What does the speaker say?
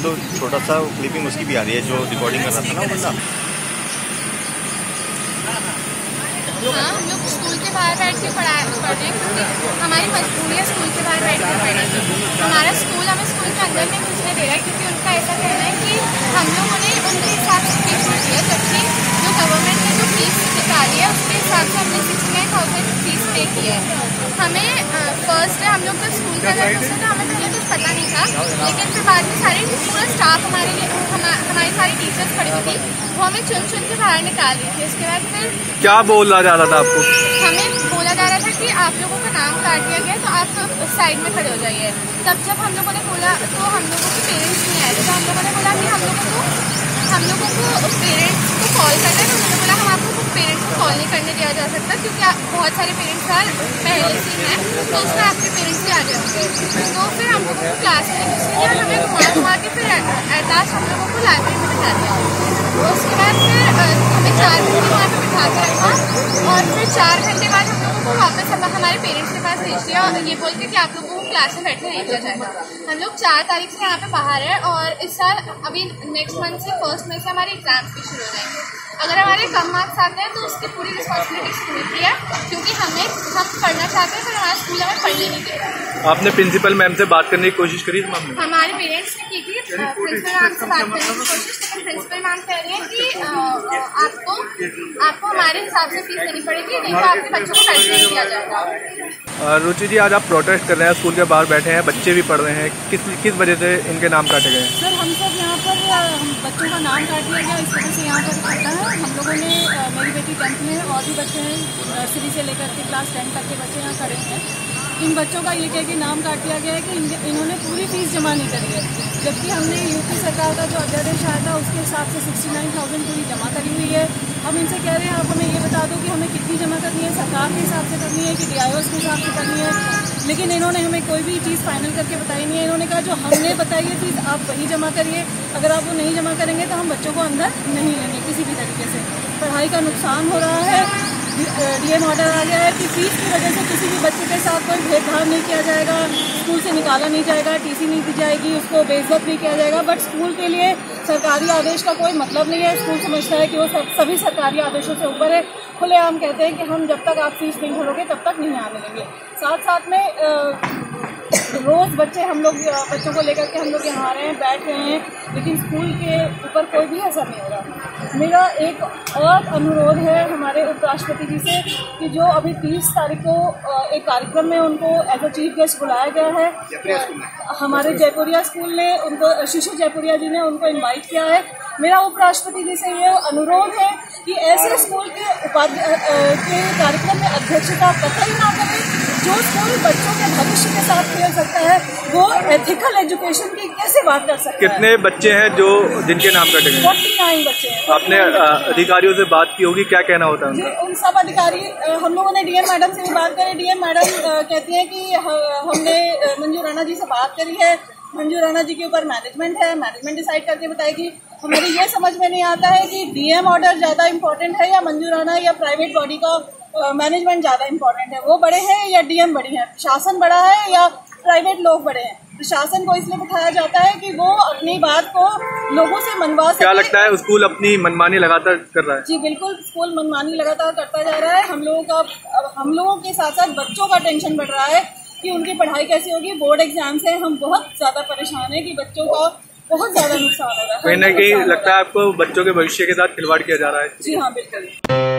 तो छोटा सा क्लिपिंग उसकी भी आ रही है जो रिकॉर्डिंग कर रहा था ना वो बंदा। हाँ, हम लोग स्कूल के बाहर बैठ के पढ़ रहे हैं क्योंकि हमारी मजबूरी है स्कूल के बाहर बैठ कर पढ़ने की। हमारा स्कूल हमें स्कूल के अंदर नहीं घुसने दे रहा है क्योंकि उनका ऐसा कहना है कि हम लोगों ने उनके हिसाब से फीस दी है, जबकि जो गवर्नमेंट ने जो फीस निकाली है उसके हिसाब से हमने 69,000 फीस पे की है। हमें फर्स्ट डे हम लोग जब स्कूल के अंदर घुसे तो हमें पहले कुछ पता नहीं था, लेकिन फिर बाद में पूरा स्टाफ हमारी सारी टीचर्स खड़ी हुई थी, वो हमें चुन के बाहर निकाल रही थी। उसके बाद फिर क्या बोला जा रहा था आपको? हमें बोला जा रहा था कि आप लोगों का नाम काट दिया गया तो आप साइड में खड़े हो जाइए। तब जब हम लोगों ने बोला तो हम लोगों के पेरेंट्स नहीं आए, तो हम लोगों ने बोला कि हम लोगों को पेरेंट्स को कॉल करना है। तो उन्होंने बोला हम आपको पेरेंट्स को कॉल नहीं करने दिया जा सकता क्योंकि बहुत सारे पेरेंट्स पहले से ही हैं, तो उसमें आपके पेरेंट्स भी आ गए होंगे। तो फिर हम लोगों को क्लास में घुसने और हमें घुमा के फिर एट लास्ट हम लोगों को लाइब्रेरी में बिठा दिया। उसके बाद फिर हमें 4 घंटे वहाँ पर बिठा के रखा और फिर 4 घंटे बाद हम लोगों को वापस हमारे पेरेंट्स के पास भेज दिया और ये बोल के कि आप लोगों को क्लास में बैठने नहीं दिया जाएगा। हम लोग 4 तारीख से यहाँ पे बाहर है और इस साल अभी नेक्स्ट मंथ से 1 मई से हमारे एग्जाम्स भी शुरू हो जाएंगे। अगर हमारे कम मार्क्स आते हैं तो उसकी पूरी रिस्पॉन्सिबिलिटी स्कूल की है क्योंकि हम पढ़ना चाहते हैं पर हमारा स्कूल हमें पढ़ने नहीं दे रहा। आपने प्रिंसिपल मैम से बात करने की कोशिश करी? हमारे पेरेंट्स ने की थी प्रिंसिपल मैम से बात करने की कोशिश, लेकिन प्रिंसिपल मैम कह रही है कि आपको हमारे हिसाब से फीस देनी पड़ेगी, नहीं तो आपके बच्चों को बैठने नहीं दिया जाएगा। रुचि जी, आज आप प्रोटेस्ट कर रहे हैं, स्कूल के बाहर बैठे हैं, बच्चे भी पढ़ रहे हैं, किस वजह से इनके नाम काटे गए हैं? सर, हम सब यहाँ पर बच्चों का नाम काट दिया गया, इस वजह से यहाँ पर खाता है। हम लोगों ने मेरी बेटी 10th में है और भी बच्चे हैं नर्सरी से लेकर के क्लास 10 तक के बच्चे यहाँ खड़े हैं। इन बच्चों का ये कह के नाम काट दिया गया है कि इन्होंने पूरी फीस जमा नहीं करी है, जबकि हमने यूपी सरकार का जो अध्यादेश आया था उसके हिसाब से 69,000 पूरी जमा करी हुई है। हम इनसे कह रहे हैं आप हमें ये बता दो कि हमें कितनी जमा करनी है, सरकार के हिसाब से करनी है कि DIOs के हिसाब से करनी है, लेकिन इन्होंने हमें कोई भी चीज़ फाइनल करके बताई नहीं है। इन्होंने कहा जो हमने बताई है फीस आप वही जमा करिए, अगर आप वो नहीं जमा करेंगे तो हम बच्चों को अंदर नहीं लेंगे किसी भी तरीके से। पढ़ाई का नुकसान हो रहा है। DM ऑर्डर आ गया है कि फीस की वजह से किसी भी बच्चे के साथ कोई भेदभाव नहीं किया जाएगा, स्कूल से निकाला नहीं जाएगा, TC नहीं दी जाएगी, उसको बेइज्जत नहीं किया जाएगा। बट स्कूल के लिए सरकारी आदेश का कोई मतलब नहीं है। स्कूल समझता है कि वो सभी सरकारी आदेशों से ऊपर है। खुलेआम कहते हैं कि हम जब तक आप फीस नहीं भरोगे तब तक नहीं आने देंगे। साथ में रोज़ बच्चों को लेकर के हम लोग यहाँ आ रहे हैं, बैठ रहे हैं, लेकिन स्कूल के ऊपर कोई भी असर नहीं हो रहा। मेरा एक और अनुरोध है हमारे उपराष्ट्रपति जी से कि जो अभी 30 तारीख को एक कार्यक्रम में उनको एज अ चीफ गेस्ट बुलाया गया है, हमारे जयपुरिया स्कूल ने उनको, शिशु जयपुरिया जी ने उनको इन्वाइट किया है। मेरा उपराष्ट्रपति जी से ये अनुरोध है कि ऐसे स्कूल के कार्यक्रम में अध्यक्षता कतई ना करें। जो स्कूल बच्चों के भविष्य के साथ खेल सकता है वो एथिकल एजुकेशन की कैसे बात कर सकता है? कितने बच्चे हैं जिनके नाम कटे गए? 49 बच्चे हैं। आपने अधिकारियों से बात की होगी, क्या कहना होता है उनका? उन सब अधिकारी, हम लोगों ने DM मैडम से भी बात करी। DM मैडम कहती हैं कि हमने मंजू राणा जी से बात करी है, मंजू राणा जी के ऊपर मैनेजमेंट है, मैनेजमेंट डिसाइड करके बताएगी। हमारी ये समझ में नहीं आता है कि DM ऑर्डर ज़्यादा इम्पोर्टेंट है या मंजू राणा या प्राइवेट बॉडी का मैनेजमेंट ज़्यादा इम्पोर्टेंट है। वो बड़े हैं या DM बड़ी है? प्रशासन बड़ा है या प्राइवेट लोग बड़े हैं? प्रशासन को इसलिए बिठाया जाता है कि वो अपनी बात को लोगों से मनवा सके। क्या लगता है स्कूल अपनी मनमानी लगातार कर रहा है? जी बिल्कुल, स्कूल मनमानी लगातार करता जा रहा है। हम लोगों के साथ साथ बच्चों का टेंशन बढ़ रहा है कि उनकी पढ़ाई कैसी होगी। बोर्ड एग्जाम से हम बहुत ज्यादा परेशान है कि बच्चों का बहुत ज्यादा नुकसान हो रहा है। कहीं ना कहीं लगता है आपको बच्चों के भविष्य के साथ खिलवाड़ किया जा रहा है? जी हाँ, बिल्कुल।